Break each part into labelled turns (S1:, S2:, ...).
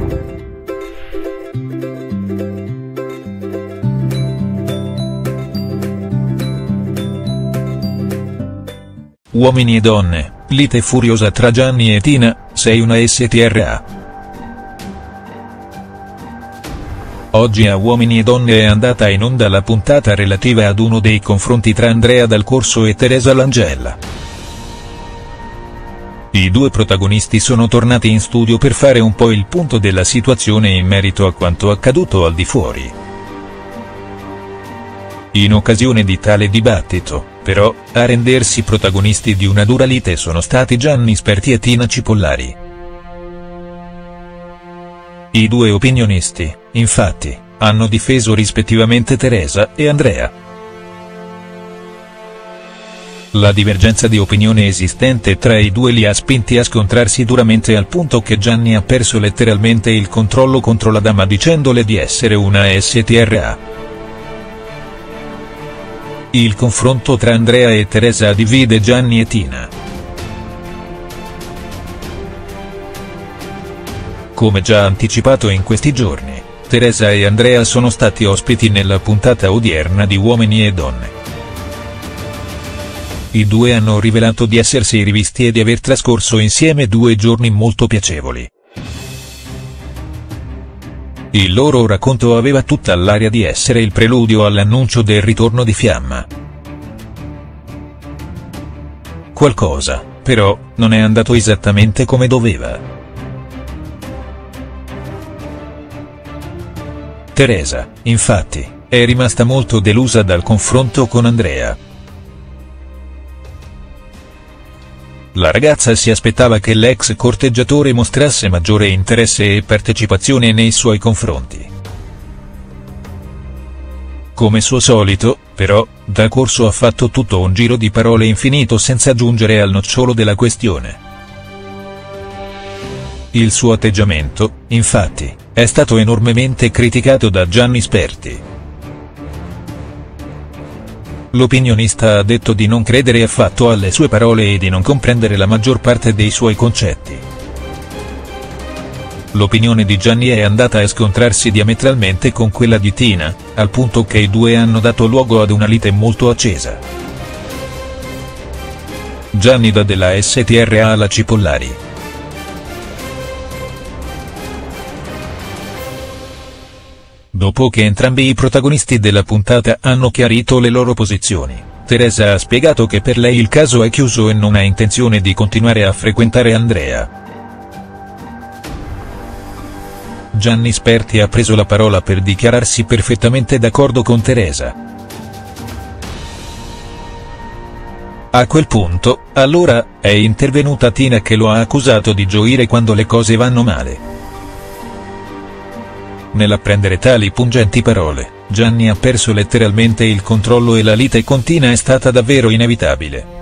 S1: Uomini e donne, lite furiosa tra Gianni e Tina, sei una STRA. Oggi a Uomini e Donne è andata in onda la puntata relativa ad uno dei confronti tra Andrea Dal Corso e Teresa Langella. I due protagonisti sono tornati in studio per fare un po' il punto della situazione in merito a quanto accaduto al di fuori. In occasione di tale dibattito, però, a rendersi protagonisti di una dura lite sono stati Gianni Sperti e Tina Cipollari. I due opinionisti, infatti, hanno difeso rispettivamente Teresa e Andrea. La divergenza di opinione esistente tra i due li ha spinti a scontrarsi duramente al punto che Gianni ha perso letteralmente il controllo contro la dama dicendole di essere una STRA. Il confronto tra Andrea e Teresa divide Gianni e Tina. Come già anticipato in questi giorni, Teresa e Andrea sono stati ospiti nella puntata odierna di Uomini e Donne. I due hanno rivelato di essersi rivisti e di aver trascorso insieme 2 giorni molto piacevoli. Il loro racconto aveva tutta l'aria di essere il preludio all'annuncio del ritorno di Fiamma. Qualcosa, però, non è andato esattamente come doveva. Teresa, infatti, è rimasta molto delusa dal confronto con Andrea. La ragazza si aspettava che l'ex corteggiatore mostrasse maggiore interesse e partecipazione nei suoi confronti. Come suo solito, però, Dal Corso ha fatto tutto un giro di parole infinito senza giungere al nocciolo della questione. Il suo atteggiamento, infatti, è stato enormemente criticato da Gianni Sperti. L'opinionista ha detto di non credere affatto alle sue parole e di non comprendere la maggior parte dei suoi concetti. L'opinione di Gianni è andata a scontrarsi diametralmente con quella di Tina, al punto che i due hanno dato luogo ad una lite molto accesa. Gianni dà della STRA alla Cipollari. Dopo che entrambi i protagonisti della puntata hanno chiarito le loro posizioni, Teresa ha spiegato che per lei il caso è chiuso e non ha intenzione di continuare a frequentare Andrea. Gianni Sperti ha preso la parola per dichiararsi perfettamente d'accordo con Teresa. A quel punto, allora, è intervenuta Tina che lo ha accusato di gioire quando le cose vanno male. Nell'apprendere tali pungenti parole, Gianni ha perso letteralmente il controllo e la lite con Tina è stata davvero inevitabile.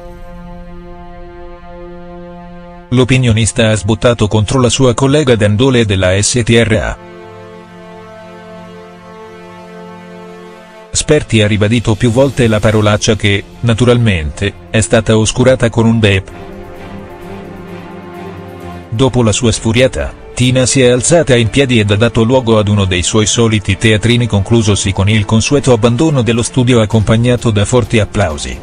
S1: L'opinionista ha sbottato contro la sua collega Dandole della STRA. Sperti ha ribadito più volte la parolaccia che, naturalmente, è stata oscurata con un beep. Dopo la sua sfuriata, Tina si è alzata in piedi ed ha dato luogo ad uno dei suoi soliti teatrini conclusosi con il consueto abbandono dello studio accompagnato da forti applausi.